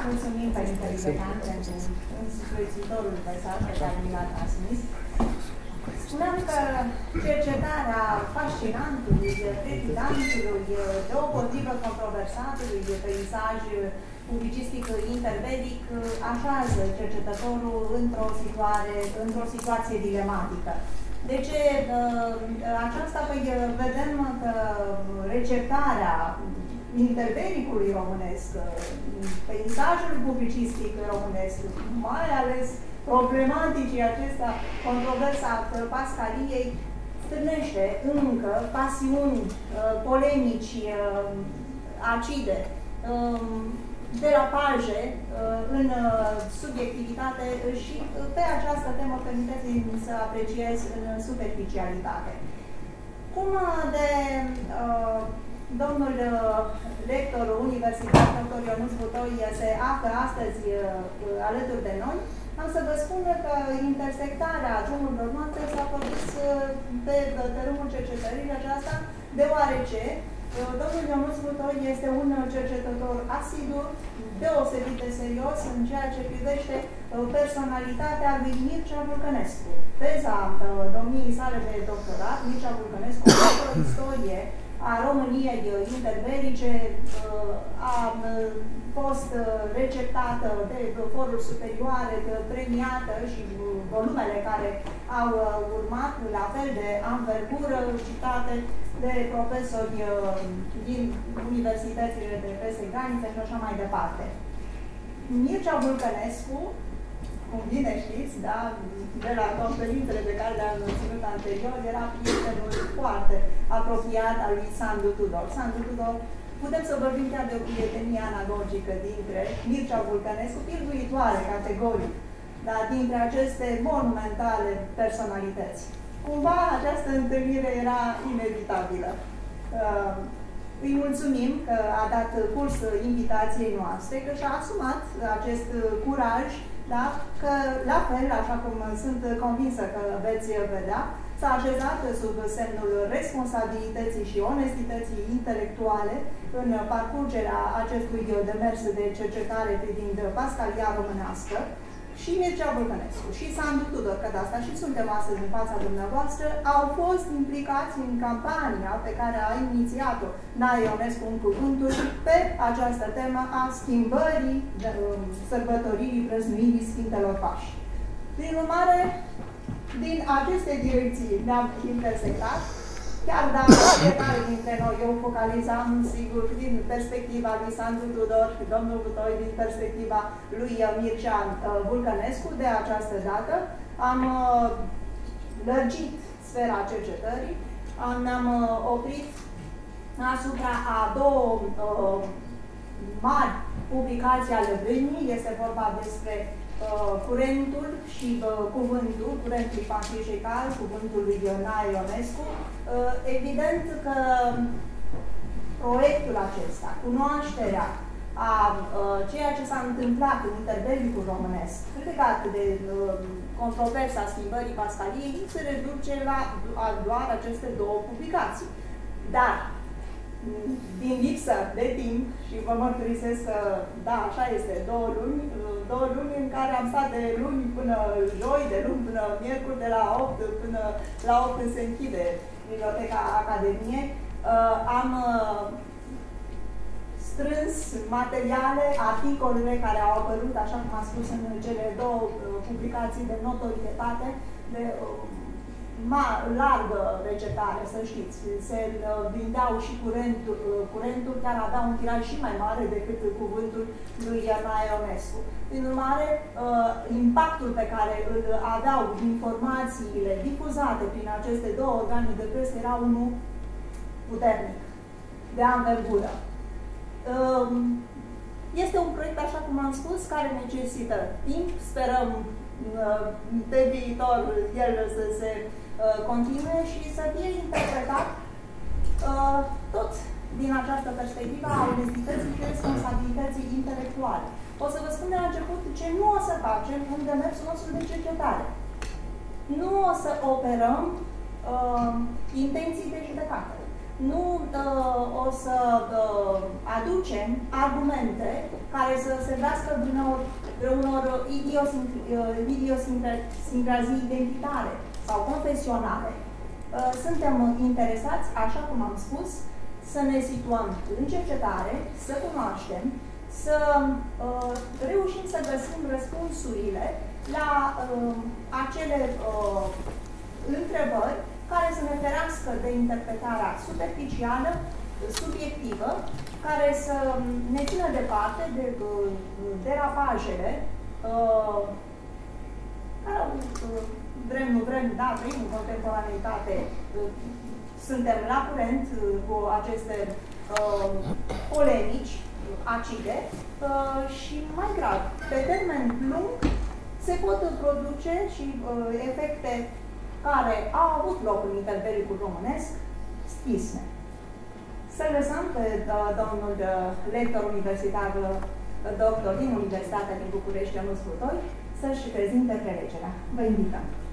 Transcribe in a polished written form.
mulțumim Părintele Decan pentru însuțuitorul mesaj pe care mi l-a transmis. Spuneam că cercetarea fascinantului, trepidantului, deopotrivă controversatului peisaj publicistic intervedic așează cercetătorul într-o situație dilematică. De ce aceasta? Păi vedem că receptarea intervedicului românesc, peisajului publicistic românesc, mai ales problematicii acestea, controversa Pascaliei, stârnește încă pasiuni, polemici acide, derapaje în subiectivitate și pe această temă permiteți-mi să apreciez în superficialitate. Cum de domnul lector universitar, dr. Ionuț Butoi, se află astăzi alături de noi, am să vă spun că intersectarea drumurilor noastre s-a produs pe tărâmul cercetării aceasta, deoarece domnul Ionuț Butoi este un cercetător asidu, deosebit de serios în ceea ce privește personalitatea lui Mircea Vulcănescu. Teza domniei sale de doctorat, Mircea Vulcănescu, o istorie a României interbelice, a fost receptată de foruri superioare, premiată și volumele care au urmat, la fel de anvergură, citate de profesori din universitățile de peste granițe și așa mai departe. Mircea Vulcănescu, cum bine știți, da, de la conferințele pe care le-am ținut anterior, era prietenul foarte apropiat al lui Sandu Tudor. Sandu Tudor, putem să vorbim chiar de o prietenie analogică dintre Mircea Vulcănescu, pirduitoare categoric, dar dintre aceste monumentale personalități. Cumva această întâlnire era inevitabilă. Îi mulțumim că a dat curs invitației noastre, că și-a asumat acest curaj, da? Că la fel, așa cum sunt convinsă că veți vedea, s-a așezat sub semnul responsabilității și onestității intelectuale în parcurgerea acestui demers de cercetare privind Pascalia românească. Și Mircea Vulcănescu și Sandu Tudor, că de asta și suntem astăzi în fața dumneavoastră, au fost implicați în campania pe care a inițiat-o Nae Ionescu în cuvântul pe această temă a schimbării sărbătoririi prăznuirii Sfintelor Pași. Prin urmare, din aceste direcții ne-am intersectat, chiar dacă fiecare dintre noi eu focalizam, sigur, din perspectiva lui Sandu Tudor și domnul Butoi, din perspectiva lui Mircea Vulcănescu, de această dată am lărgit sfera cercetării, ne-am oprit asupra a două mari publicații ale vremii. Este vorba despre curentul și cuvântul, curentul pontifical, cuvântul lui Nae Ionescu. Evident că proiectul acesta, cunoașterea a ceea ce s-a întâmplat în interbelicul românesc, legat de controversa schimbării Pascaliei, nu se reduce la doar aceste două publicații. Dar, din lipsă de timp, și vă mărturisesc că, da, așa este, două luni în care am stat de luni până joi, de luni până miercuri, de la 8 până la 8 se închide Biblioteca Academiei, am strâns materiale, articolele care au apărut, așa cum am spus, în cele două publicații de notorietate, de largă recetare, să știți. Se vindeau și curentul care avea un tiraj și mai mare decât cuvântul lui Nae Ionescu. Prin urmare, impactul pe care îl aveau informațiile difuzate prin aceste două organe de presă era unul puternic, de anvergură. Este un proiect, așa cum am spus, care necesită timp. Sperăm pe viitor el să se continue și să fie interpretat tot din această perspectivă a onestității și responsabilității intelectuale. O să vă spun de la început ce nu o să facem în demersul nostru de cercetare. Nu o să operăm intenții de judecată. Nu o să aducem argumente care să servească unor idiosincrazii identitare sau confesionale, suntem interesați, așa cum am spus, să ne situăm în cercetare, să cunoaștem, să reușim să găsim răspunsurile la acele întrebări care să ne ferească de interpretarea superficială, subiectivă, care să ne țină departe de derapajele care vrem, nu vrem, da, trăim în contemporaneitate, suntem la curent cu aceste polemici acide și mai grav, pe termen lung se pot produce și efecte care au avut loc în interbelicul românesc, schisme. Să lăsăm pe domnul lector universitar, doctor din Universitatea din București, Ionuț Butoi, să-și prezinte prelegerea. Vă invităm.